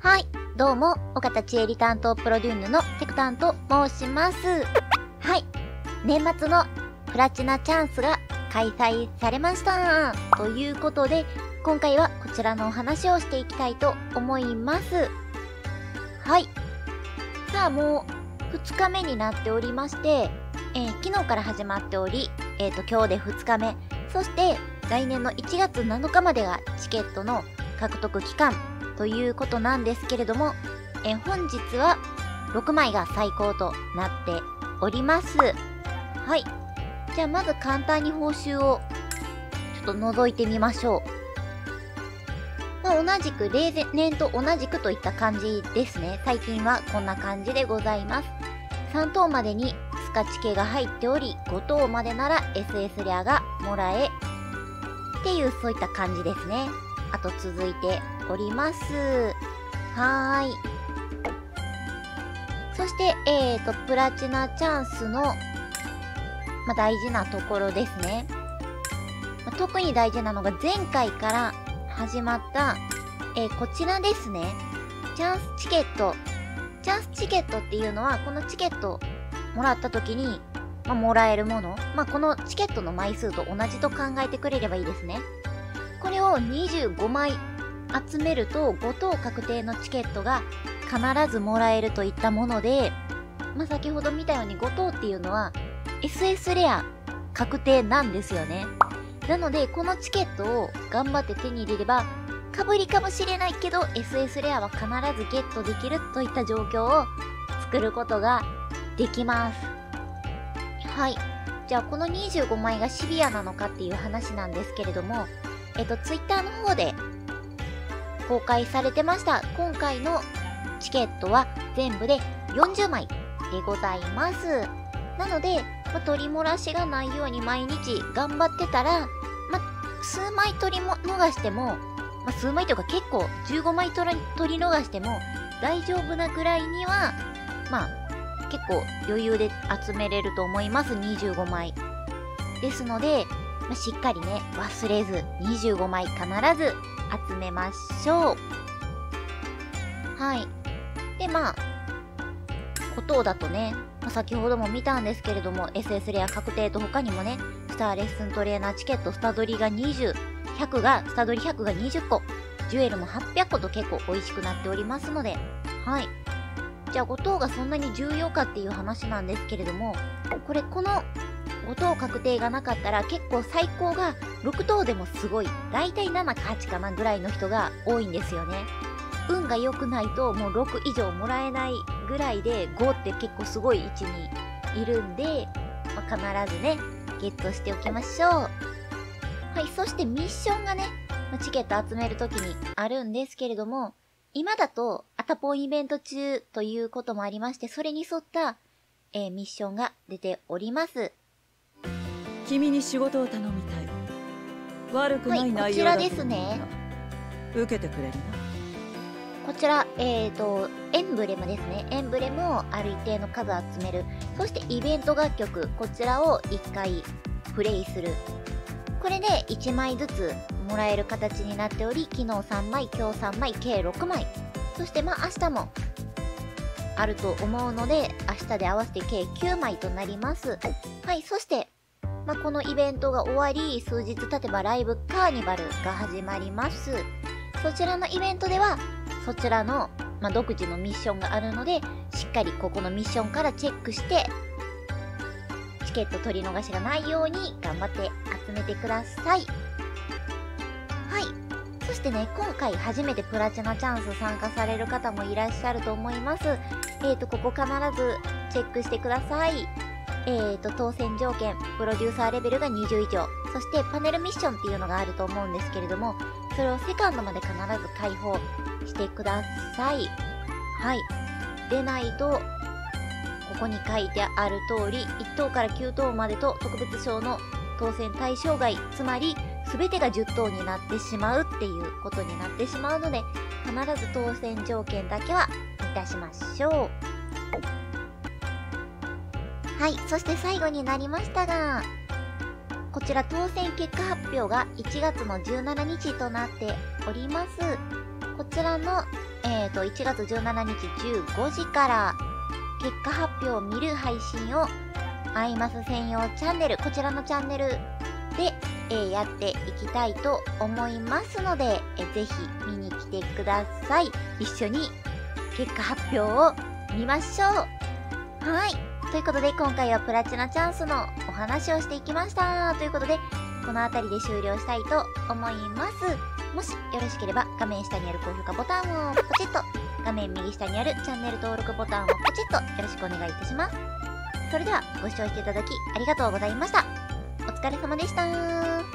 はい、どうも、岡田千恵里担当プロデューヌのテクタンと申します。はい、年末のプラチナチャンスが開催されました。ということで、今回はこちらのお話をしていきたいと思います。はい。さあ、もう2日目になっておりまして、昨日から始まっており、今日で2日目、そして来年の1月7日までがチケットの獲得期間ということなんですけれども、本日は6枚が最高となっております。はい。じゃあまず簡単に報酬をちょっと覗いてみましょう。同じく例年と同じくといった感じですね。最近はこんな感じでございます。3等までにスカチ系が入っており、5等までなら SS レアがもらえっていうそういった感じですね。あと続いております。はーい。そして、プラチナチャンスの、大事なところですね。特に大事なのが前回から始まった、こちらですね。チャンスチケット。チャンスチケットっていうのは、このチケットもらった時に、もらえるもの。このチケットの枚数と同じと考えてくれればいいですね。これを25枚集めると5等確定のチケットが必ずもらえるといったもので、先ほど見たように5等っていうのは SS レア確定なんですよね。なのでこのチケットを頑張って手に入れれば、かぶりかもしれないけど SS レアは必ずゲットできるといった状況を作ることができます。はい。じゃあこの25枚がシビアなのかっていう話なんですけれども、Twitter の方で公開されてました。今回のチケットは全部で40枚でございます。なので、取り漏らしがないように毎日頑張ってたら、数枚取り逃しても、数枚というか結構15枚取り逃しても大丈夫なぐらいには、結構余裕で集めれると思います。25枚。ですので、しっかりね、忘れず25枚必ず集めましょう。はい。で、5等だとね、先ほども見たんですけれども、SS レア確定と他にもね、スターレッスントレーナーチケット、スタドリが20、100が、スタドリ100が20個、ジュエルも800個と結構美味しくなっておりますので、はい。じゃあ5等がそんなに重要かっていう話なんですけれども、この5等確定がなかったら結構最高が6等でもすごい、だいたい7か8かなぐらいの人が多いんですよね。運が良くないともう6以上もらえないぐらいで、5って結構すごい位置にいるんで、必ずね、ゲットしておきましょう。はい、そしてミッションがね、チケット集めるときにあるんですけれども、今だとアタポンイベント中ということもありまして、それに沿った、ミッションが出ております。 君に仕事を頼みたい。悪くない内容だと思う。 こちらですね。 受けてくれるな。 こちら、エンブレムですね。エンブレムをある一定の数集める。そしてイベント楽曲、こちらを1回プレイする。これで1枚ずつもらえる形になっており、昨日3枚、今日3枚、計6枚。そして明日もあると思うので、明日で合わせて計9枚となります。はい、そして、このイベントが終わり、数日経てばライブカーニバルが始まります。そちらのイベントでは、そちらの、独自のミッションがあるので、しっかりここのミッションからチェックして、チケット取り逃しがないように頑張って集めてください。はい。そしてね、今回初めてプラチナチャンス参加される方もいらっしゃると思います。ここ必ずチェックしてください。当選条件、プロデューサーレベルが20以上、そしてパネルミッションっていうのがあると思うんですけれども、それをセカンドまで必ず開放してください。はい。でないと、ここに書いてある通り、1等から9等までと特別賞の当選対象外、つまり全てが10等になってしまうっていうことになってしまうので、必ず当選条件だけは満たしましょう。はい、そして最後になりましたが、こちら当選結果発表が1月の17日となっております。こちらの、 1月17日15時から結果発表を見る配信をアイマス専用チャンネル、こちらのチャンネルで、やっていきたいと思いますので、ぜひ見に来てください。一緒に結果発表を見ましょう。はい。ということで、今回はプラチナチャンスのお話をしていきました。ということで、この辺りで終了したいと思います。もしよろしければ、画面下にある高評価ボタンをポチッと、画面右下にあるチャンネル登録ボタンをポチッとよろしくお願いいたします。それでは、ご視聴していただきありがとうございました。お疲れ様でした。